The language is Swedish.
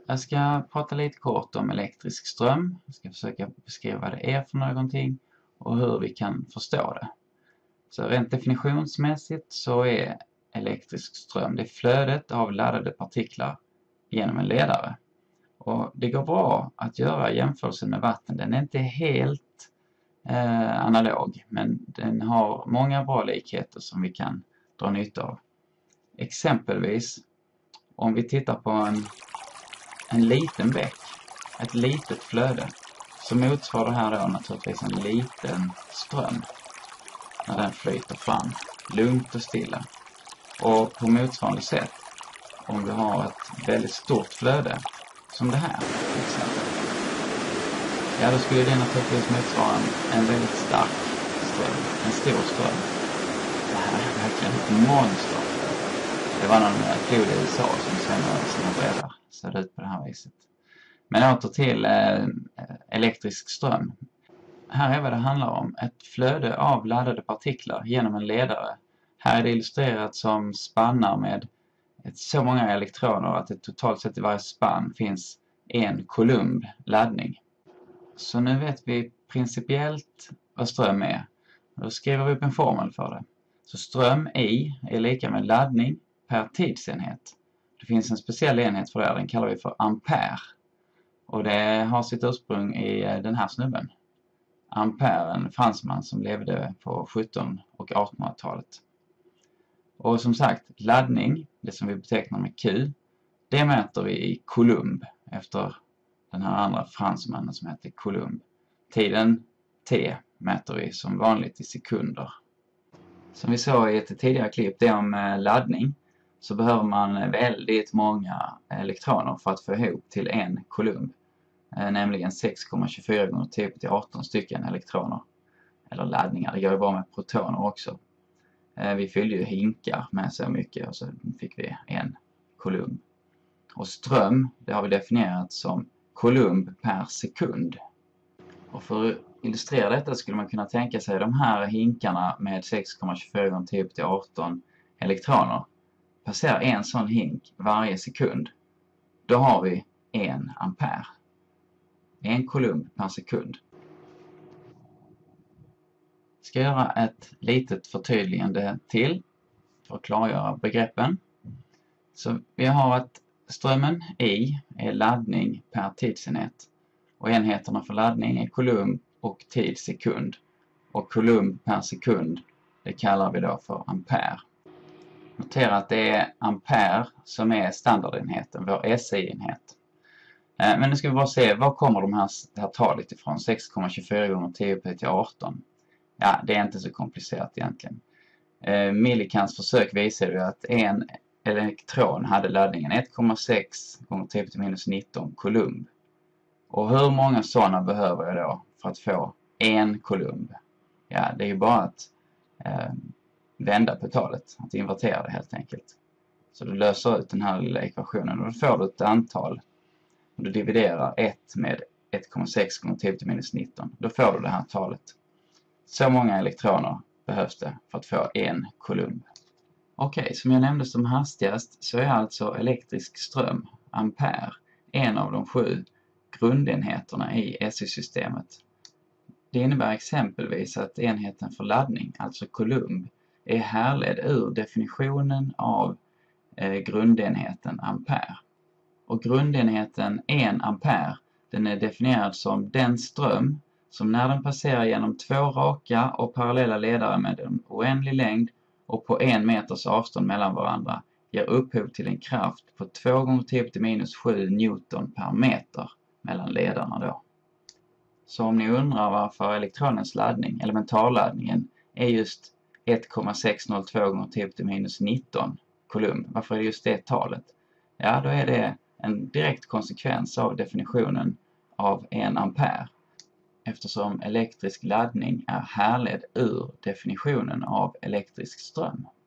Jag ska prata lite kort om elektrisk ström. Jag ska försöka beskriva vad det är för någonting och hur vi kan förstå det. Så rent definitionsmässigt så är elektrisk ström det flödet av laddade partiklar genom en ledare. Och det går bra att göra jämförelsen med vatten. Den är inte helt analog, men den har många bra likheter som vi kan dra nytta av. Exempelvis om vi tittar på en liten bäck, ett litet flöde, så motsvarar det här då naturligtvis en liten ström när den flyter fram, lugnt och stilla. Och på motsvarande sätt, om vi har ett väldigt stort flöde, som det här till exempel, ja, då skulle det naturligtvis motsvara en väldigt stark ström, en stor ström. Det här är verkligen ett monster. Det var någon flod i USA som svämmade över sina breddar, ser det ut på det här viset. Men åter till elektrisk ström. Här är vad det handlar om. Ett flöde av laddade partiklar genom en ledare. Här är det illustrerat som spannar med så många elektroner att det totalt sett i varje spann finns en coulomb laddning. Så nu vet vi principiellt vad ström är. Då skriver vi upp en formel för det. Så ström I är lika med laddning per tidsenhet. Det finns en speciell enhet för det, den kallar vi för ampere. Och det har sitt ursprung i den här snubben. Ampere, en fransman som levde på 1700- och 1800-talet. Och som sagt, laddning, det som vi betecknar med Q, det mäter vi i coulomb efter den här andra fransmannen som heter Coulomb. Tiden T mäter vi som vanligt i sekunder. Som vi såg i ett tidigare klipp, det om laddning, så behöver man väldigt många elektroner för att få ihop till en coulomb. Nämligen 6,24 gånger 10 till 18 stycken elektroner. Eller laddningar, det går ju bara med protoner också. Vi fyllde ju hinkar med så mycket och så fick vi en coulomb. Och ström, det har vi definierat som coulomb per sekund. Och för att illustrera detta skulle man kunna tänka sig de här hinkarna med 6,24 gånger 10 till 18 elektroner. Passerar en sån hink varje sekund, då har vi 1 ampere. 1 coulomb per sekund. Jag ska göra ett litet förtydligande till för att klargöra begreppen. Så vi har att strömmen I är laddning per tidsenhet. Och enheterna för laddning är coulomb och tid sekund. Och coulomb per sekund, det kallar vi då för ampere. Notera att det är ampere som är standardenheten, vår SI-enhet. Men nu ska vi bara se, var kommer det här talet ifrån? 6,24 gånger 10 till 18. Ja, det är inte så komplicerat egentligen. Millikans försök visade ju att en elektron hade laddningen 1,6 gånger 10 till minus 19 coulomb. Och hur många sådana behöver jag då för att få en coulomb? Ja, det är ju bara att vända på talet, att invertera det helt enkelt. Så du löser ut den här lilla ekvationen och då får du ett antal. Och du dividerar 1 med 1,6 gånger 10 till minus 19. Då får du det här talet. Så många elektroner behövs det för att få en coulomb. Okej, som jag nämnde som hastigast så är alltså elektrisk ström, ampere, en av de 7 grundenheterna i SI-systemet. Det innebär exempelvis att enheten för laddning, alltså coulomb, är härledd ur definitionen av grundenheten ampere. Och grundenheten 1 ampere, den är definierad som den ström som när den passerar genom 2 raka och parallella ledare med en oändlig längd och på 1 meters avstånd mellan varandra ger upphov till en kraft på 2 gånger 10 till minus 7 newton per meter mellan ledarna då. Så om ni undrar varför elektronens laddning, elementarladdningen, är just 1,602 gånger 10 till minus 19 coulomb, varför är det just det talet? Ja, då är det en direkt konsekvens av definitionen av 1 ampere. Eftersom elektrisk laddning är härledd ur definitionen av elektrisk ström.